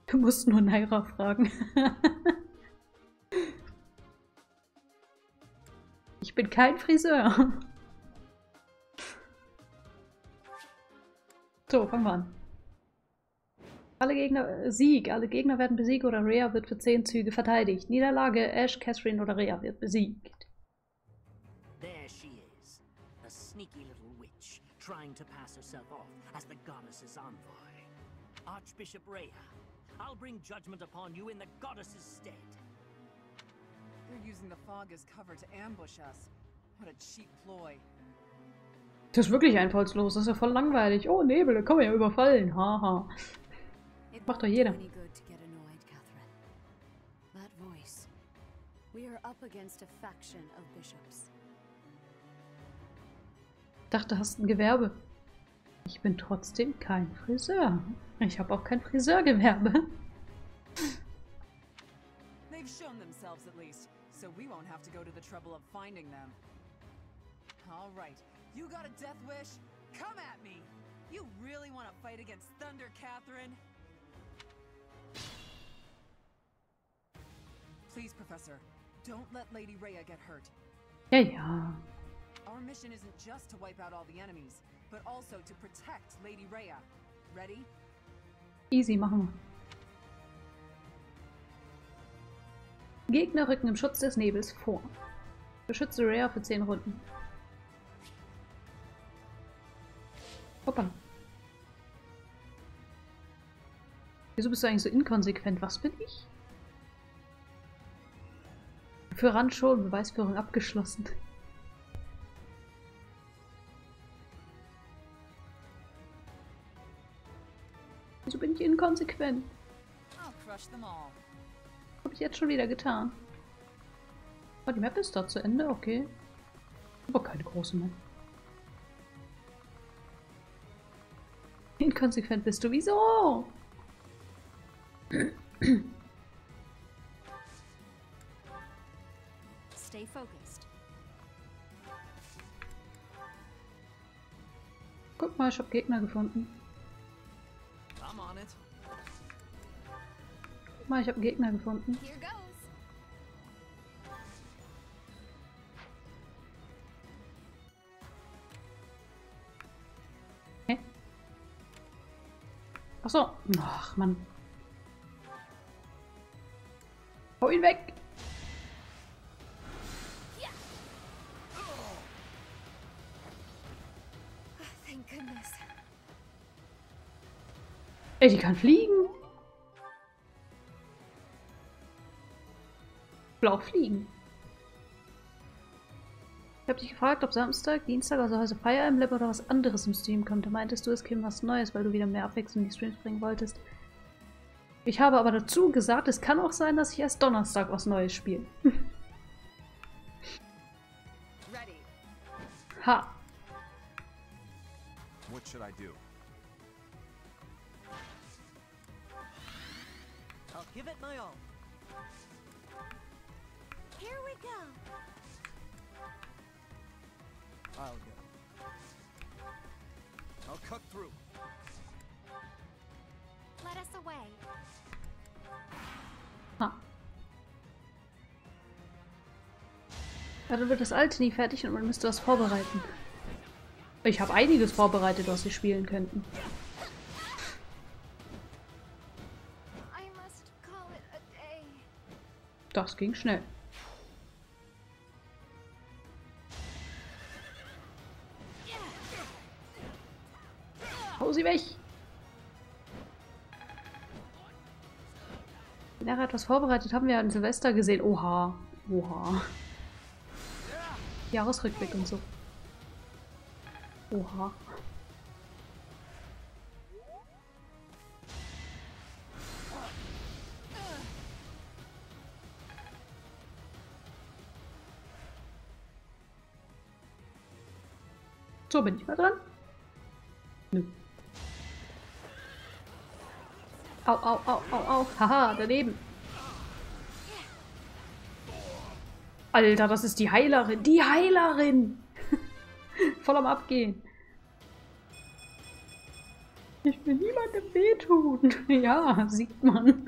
Du musst nur Naira fragen. Ich bin kein Friseur. So, fangen wir an. Alle Gegner, Sieg. Alle Gegner werden besiegt oder Rhea wird für 10 Züge verteidigt. Niederlage, Ash, Catherine oder Rhea wird besiegt. There she is, a sneaky little witch, trying to pass herself off as the goddess's envoy. Archbishop Rhea, I'll bring judgment upon you in the goddess's stead. They're using the fog as cover to ambush us. What a cheap ploy. Das ist wirklich einfallslos, das ist ja voll langweilig. Oh, Nebel, da kann man ja überfallen. Haha. Macht doch jeder. That voice. We are up against a faction of bishops. Ich dachte, du hast ein Gewerbe. Ich bin trotzdem kein Friseur. Ich habe auch kein Friseurgewerbe. They've shown themselves at least, so we won't have to go to the trouble of finding them. All right, you got a death wish? Come at me! You really want to fight against Thunder, Catherine? Please, Professor, don't let Lady Rhea get hurt. Ja, ja. Our mission isn't just to wipe out all the enemies, but also to protect Lady Rhea. Ready? Easy, machen wir. Gegner rücken im Schutz des Nebels vor. Beschütze Rhea für 10 Runden. Hoppa. Wieso bist du eigentlich so inkonsequent? Was bin ich? Für Rand schon, Beweisführung abgeschlossen. Wieso bin ich inkonsequent? Habe ich jetzt schon wieder getan. Oh, die Map ist da zu Ende, okay. Aber keine große Map. Inkonsequent bist du, wieso? Stay focused. Guck mal, ich habe Gegner gefunden. I'm on it. Guck mal, ich habe Gegner gefunden. Here goes. Hä? Achso. Ach, Mann. Hau ihn weg! Thank goodness. Ey, die kann fliegen. Blau fliegen. Ich habe dich gefragt, ob Samstag, Dienstag, also heute Fire Emblem oder was anderes im Stream kommt. Da meintest du, es käme was Neues, weil du wieder mehr Abwechslung in die Streams bringen wolltest. Ich habe aber dazu gesagt, es kann auch sein, dass ich erst Donnerstag was Neues spiele. Ready. Ha! What should I do? I'll give it my all. Here we go. I'll go. I'll cut through. Let us away. Ha. Ja, dann wird das alte nie fertig und man müsste was vorbereiten. Ich habe einiges vorbereitet, was wir spielen könnten. I must call it a day. Das ging schnell. Hau sie weg! Wenn er etwas vorbereitet, haben wir ja an Silvester gesehen. Oha. Oha. Jahresrückblick und so. Oha. So, bin ich mal dran? Nö. Au, au, au, au, au. Haha, daneben. Alter, das ist die Heilerin. Die Heilerin! Voll am Abgehen. Ich will niemandem wehtun. Ja, sieht man.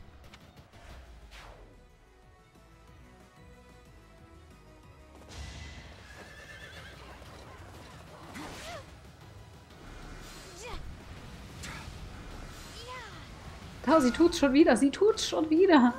Da, sie tut's schon wieder. Sie tut's schon wieder.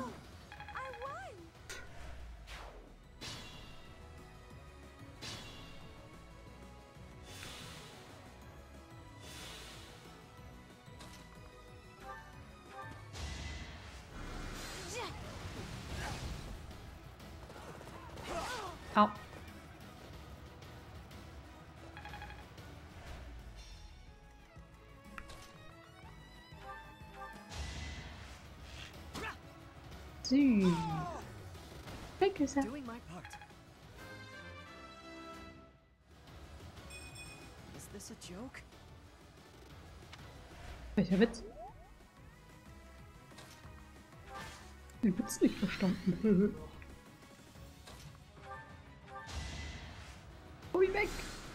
Au. Süß. Weg ist er. Doing my part. Is this a joke? Welcher Witz? Den Witz nicht verstanden. Ui, weg!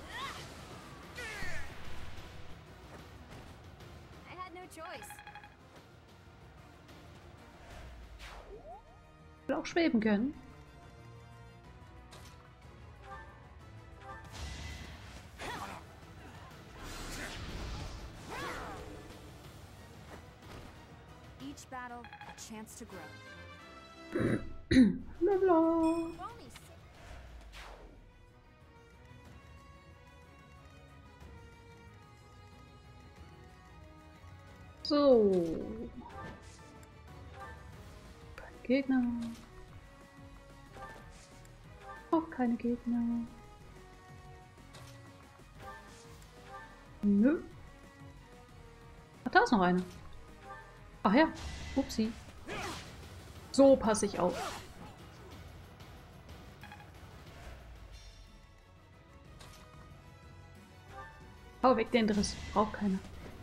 I had no choice. Ich will auch schweben können. Each battle, a chance to grow. Bla bla. Only six. So. Keine Gegner. Auch keine Gegner. Nö. Ach, da ist noch eine. Ach ja. Upsi. So passe ich auf. Hau weg den Driss. Braucht keiner.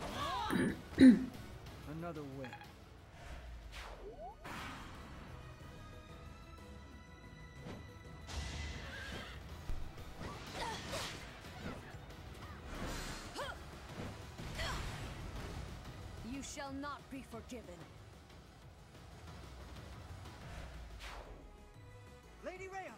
Another win. You shall not be forgiven. Lady Rhea!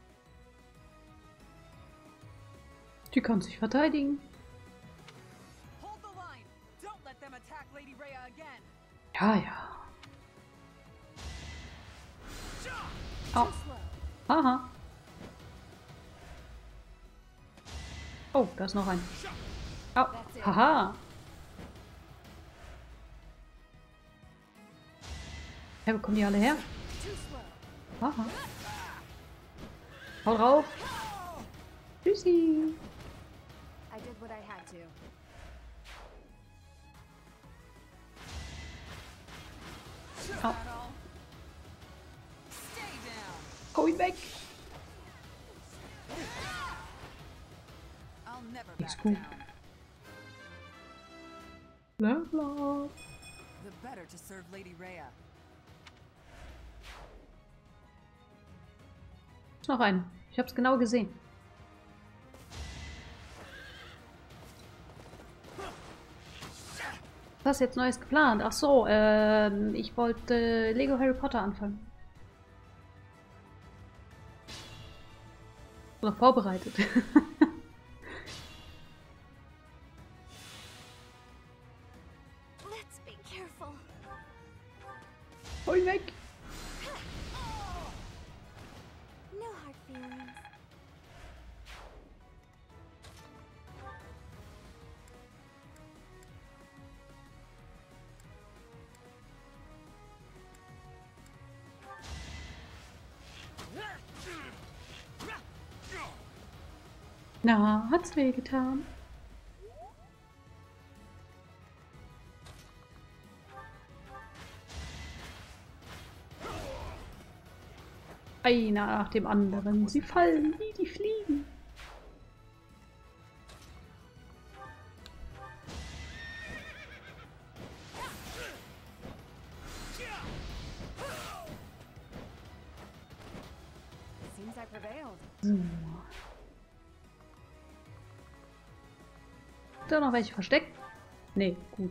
Die kann sich verteidigen. Hold the line! Don't let them attack Lady Rhea again! Ja, ja. Au. Too slow. Aha. Oh, da ist noch ein. Au. Haha. Ja, wo kommen die alle her? Too slow. Aha. Hau drauf. Tschüssi. I did what I had to. Au. That all? Stay down! Hau ihn weg. I'll never Nichts back gut. down. Bla bla. The better to serve Lady Rhea. Ist noch ein. Ich hab's genau gesehen. Was ist jetzt Neues geplant? Ach so, ich wollte Lego Harry Potter anfangen. Oder vorbereitet. Let's be careful. Hau ihn weg. No hard feelings. Na, hat's wehgetan. Einer nach dem anderen. Sie fallen wie die Fliegen. Seems I prevailed. So. Da noch welche versteckt. Nee, gut.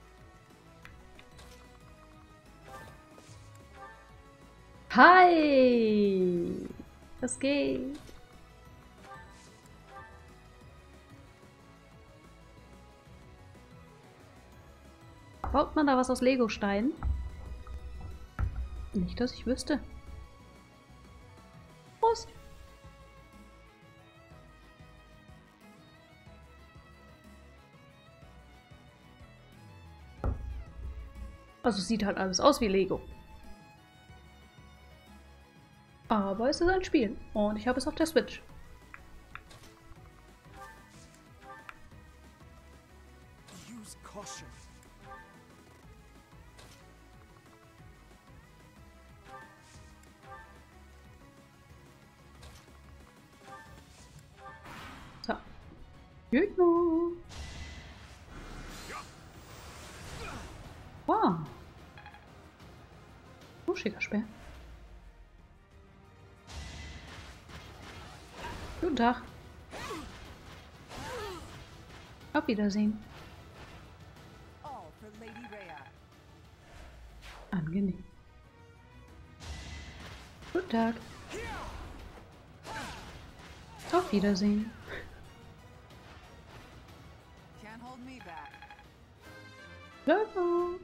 Hi! Was geht? Baut man da was aus Legosteinen? Nicht, dass ich wüsste. Prost! Also es sieht halt alles aus wie Lego. Aber es ist ein Spiel und ich habe es auf der Switch. Use caution. So. Gegner. Wow. Oh, schicker Speer. Guten Tag. Auf Wiedersehen. All for Lady Rhea. Angenehm. Guten Tag. Auf Wiedersehen. Can't hold me back. Ciao.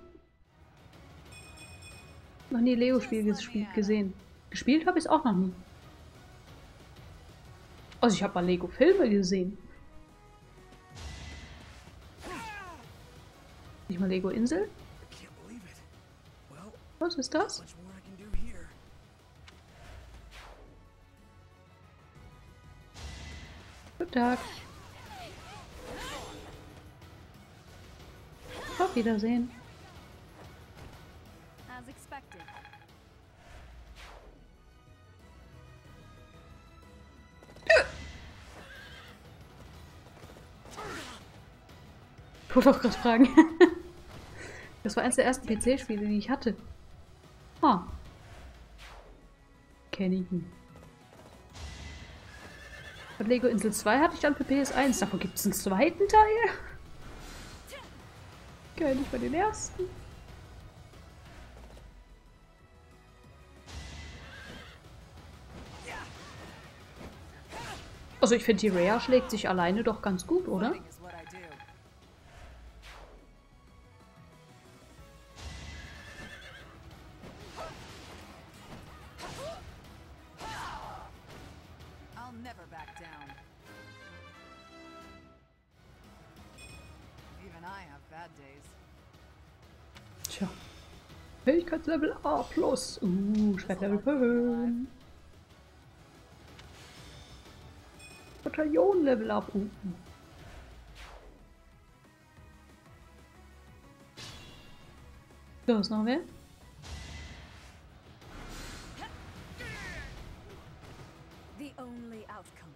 Noch nie Lego-Spiel gesehen. Gespielt habe ich es auch noch nie. Also ich habe mal Lego-Filme gesehen. Nicht mal Lego-Insel? I can't believe it. Well, Was ist das? much more I can do here. Guten Tag. Auf Wiedersehen. As expected. Ich wollte auch gerade fragen. Das war eines der ersten PC-Spiele, die ich hatte. Ah. Kenn ich nicht. Und Lego Insel 2 hatte ich dann für PS1. Davon gibt es einen zweiten Teil? Kenn ich bei den ersten. Also ich finde, die Rhea schlägt sich alleine doch ganz gut, oder? Fighting is what I do. I'll never back down. Even I have bad days. Tja. Fähigkeitslevel A+. Schwertlevel 5. Bataillon Level up. Da ist noch wer? The only outcome.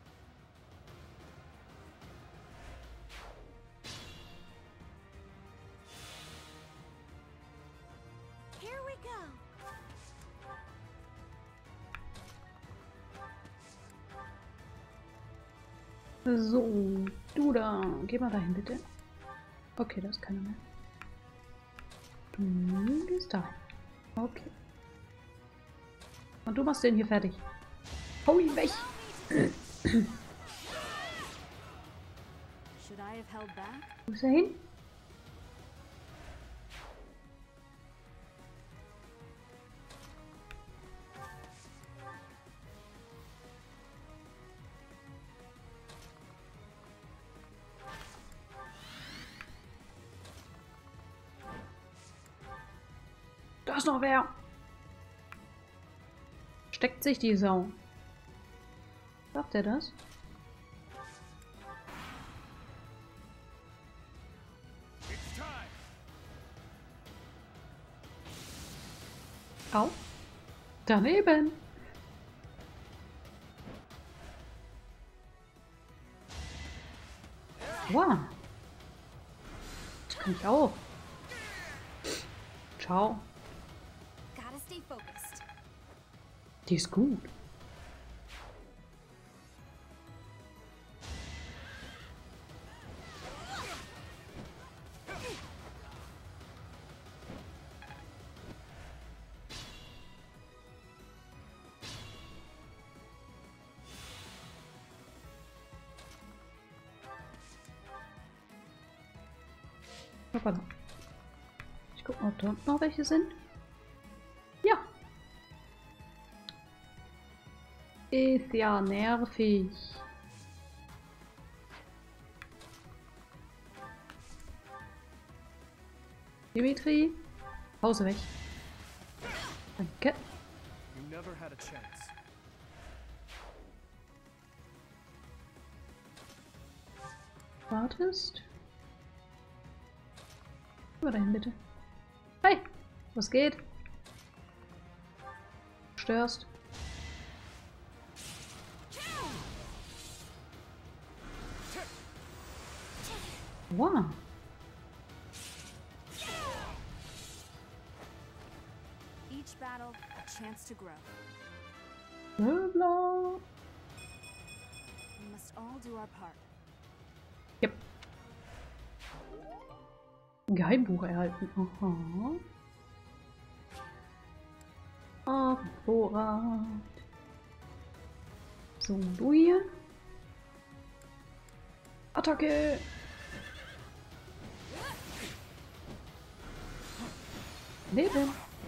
Here we go. So, du da. Geh mal dahin, bitte. Okay, da ist keiner mehr. Du gehst da. Okay. Und du machst den hier fertig. Hau ihn weg! Should I have held back? Wo ist er hin? Da ist noch wer. Steckt sich die Sau. Schafft er das? It's time. Au. Daneben. Wow. Das kann ich auch. Ciao. Gotta stay focused. Die ist gut. Hoppala. Ich guck mal, ob da unten noch welche sind. Ja. Ist ja nervig. Dimitri, Pause weg. Danke. You never had a chance. Wartest. Geh mal dahin, bitte. Hi, was geht? Störst. Wow. Each battle, a chance to grow. Bla. We must all do our part. Yep. Geheimbuch erhalten. Aha. Vorrat. So, du hier. Attacke! Leben!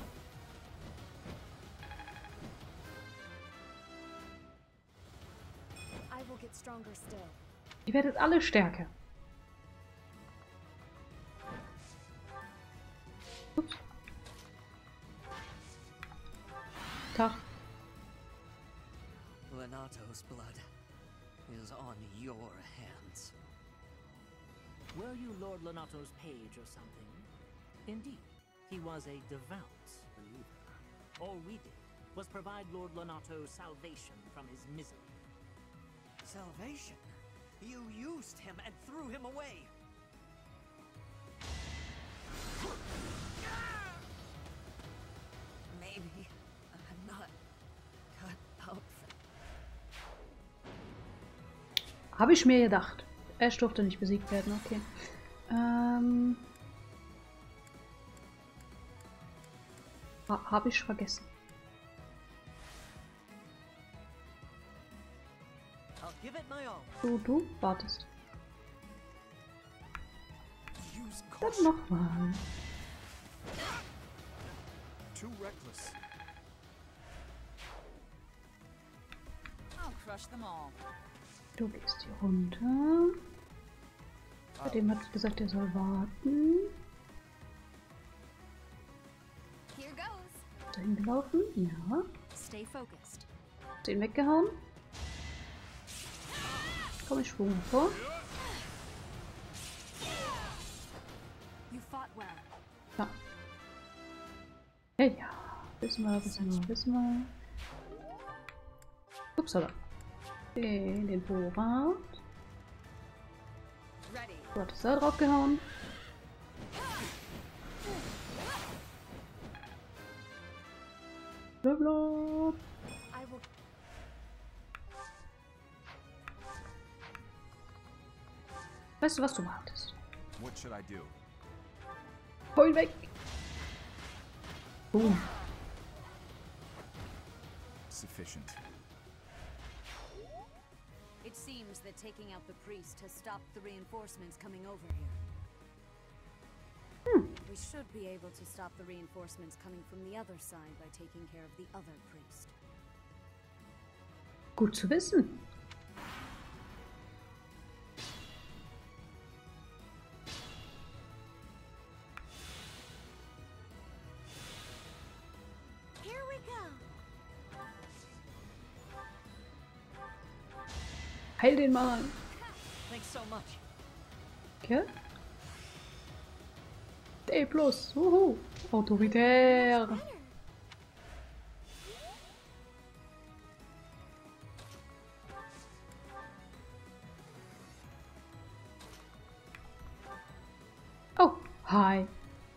I will get stronger still. Ihr werdet alle stärker. Ups. Tag. Lenato's blood is on your hands. Were you Lord Lenato's page or something? Indeed, he was a devout believer. All we did was provide Lord Lenato salvation from his misery. Salvation? You used him and threw him away! Maybe I'm not cut out for... Habe ich mir gedacht. Ash durfte nicht besiegt werden, okay. Habe ich vergessen. I'll give it my all. Du wartest. Use Dann caution. nochmal. Too reckless. I'll crush them all. Du gehst hier runter. Bei dem hat gesagt, er soll warten. Here goes. Dahin gelaufen? Ja. Stay focused. Den weggehauen. Komm ich schwung vor. You fought well. Ja. Hey, ja. Wissen wir. Upsala. Den Vorrat. Ready. Du hattest da drauf gehauen. Blablabla. I will. Weißt du, was du wartest? What should I do? Hol ihn weg! Boom. Sufficient. It seems that taking out the priest has stopped the reinforcements coming over here. We should be able to stop the reinforcements coming from the other side by taking care of the other priest. Gut zu wissen. Here we go. Heil den mal. Thanks so much. Okay. D+. Wuhu. Autoritär. Oh, hi.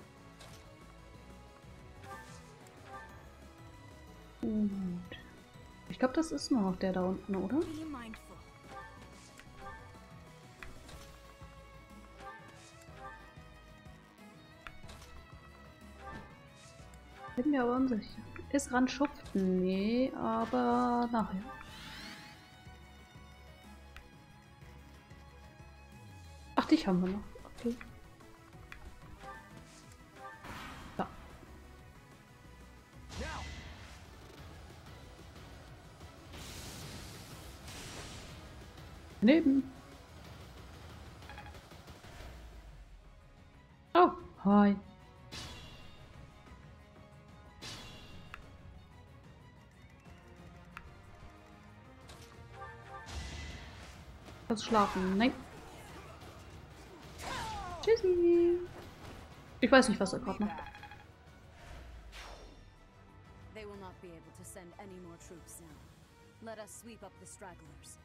Gut. Ich glaube, das ist noch der da unten, oder? Be mindful. Bin mir aber unsicher. Ist Rand schuften? Nee, aber nachher. Ach, dich haben wir noch. Okay. daneben. Oh, hi. Kannst schlafen? Nein. Tschüssi. Ich weiß nicht, was er gerade macht. They will not be able to send any more troops now. Let us sweep up the stragglers.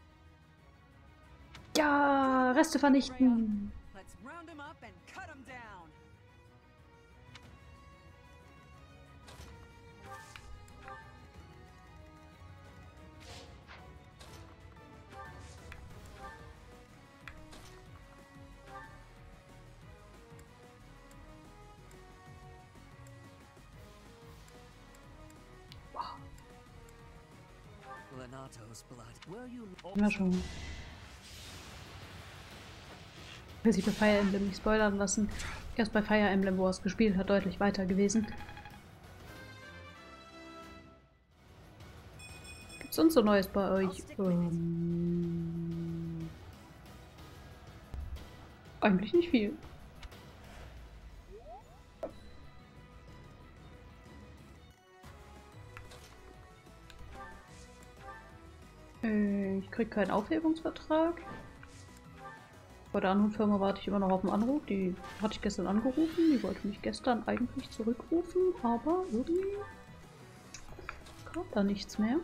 Ja, Reste vernichten. Let's round him up and cut him down. Lenato's blood. Were you Na schon. Ich will sich bei Fire Emblem nicht spoilern lassen. Erst bei Fire Emblem, wo er es gespielt hat, deutlich weiter gewesen. Gibt's sonst so Neues bei euch? Eigentlich nicht viel. Ich krieg keinen Aufhebungsvertrag. Bei der anderen Firma warte ich immer noch auf einen Anruf. Die hatte ich gestern angerufen. Die wollte mich gestern eigentlich zurückrufen, aber irgendwie kam da nichts mehr.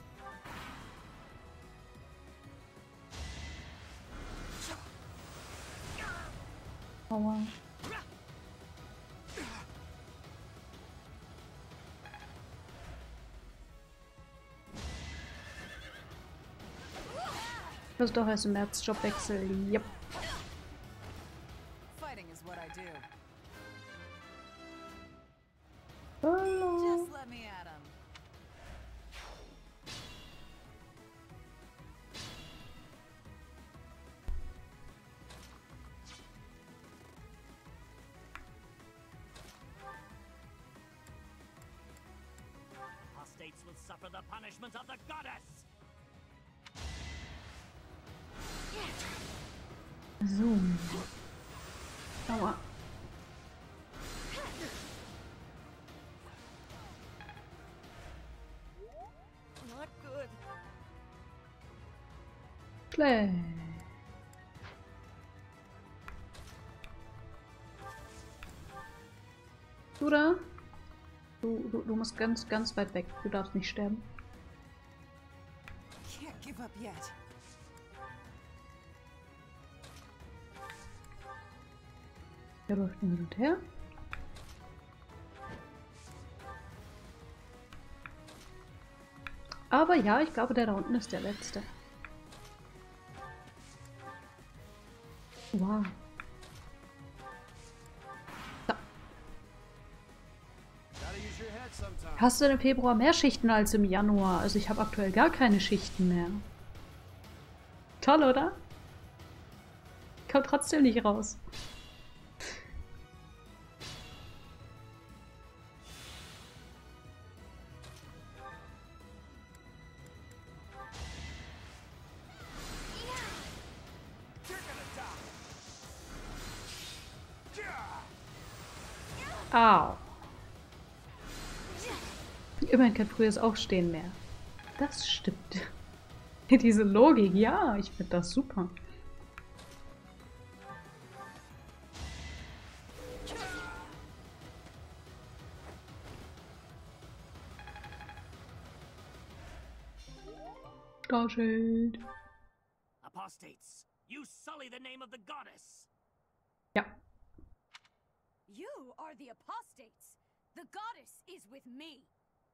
Aua. Das ist doch erst im März Jobwechsel. Yep. Fighting is what I do. Hallo. Just let me at him. apostates will suffer the punishment of the goddess? So. Aua. Not good. Schlecht. Du da? Du musst ganz weit weg. Du darfst nicht sterben. Can't give up yet. Der läuft hin und her. Aber ja, ich glaube, der da unten ist der letzte. Wow. Da. Hast du denn im Februar mehr Schichten als im Januar? Also ich habe aktuell gar keine Schichten mehr. Toll, oder? Kommt trotzdem nicht raus. Au. Immerhin kann frühes Aufstehen mehr. Das stimmt. Diese Logik, ja, ich finde das super. Stahlschild. Apostates, you sully the name of the goddess. Ja. You are the apostates. The goddess is with me.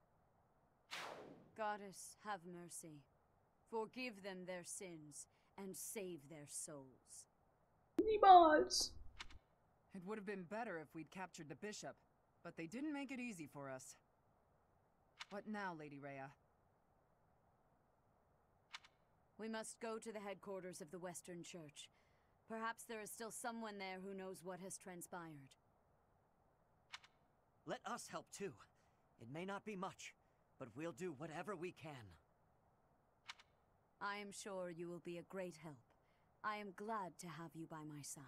Goddess, have mercy. Forgive them their sins and save their souls. Niemals. It would have been better if we'd captured the bishop, but they didn't make it easy for us. What now, Lady Rhea? We must go to the headquarters of the Western Church. Perhaps there is still someone there who knows what has transpired. Let us help too. It may not be much, but we'll do whatever we can. I am sure you will be a great help. I am glad to have you by my side.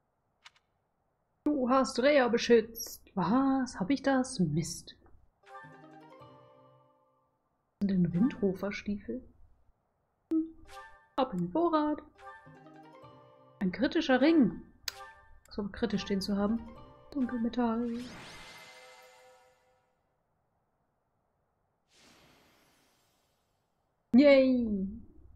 Du hast Rhea beschützt. Was? Hab ich das? Mist. Und den Windhofer-Stiefel? Ab in den Vorrat. Ein kritischer Ring. So kritisch stehen zu haben. Dunkelmetall. Yay!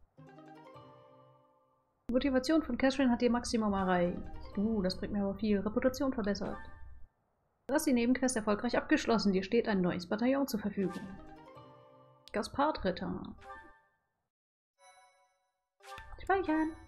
Die Motivation von Catherine hat ihr Maximum erreicht. Das bringt mir aber viel. Reputation verbessert. Du hast die Nebenquest erfolgreich abgeschlossen. Dir steht ein neues Bataillon zur Verfügung. Gaspard-Ritter. Speichern.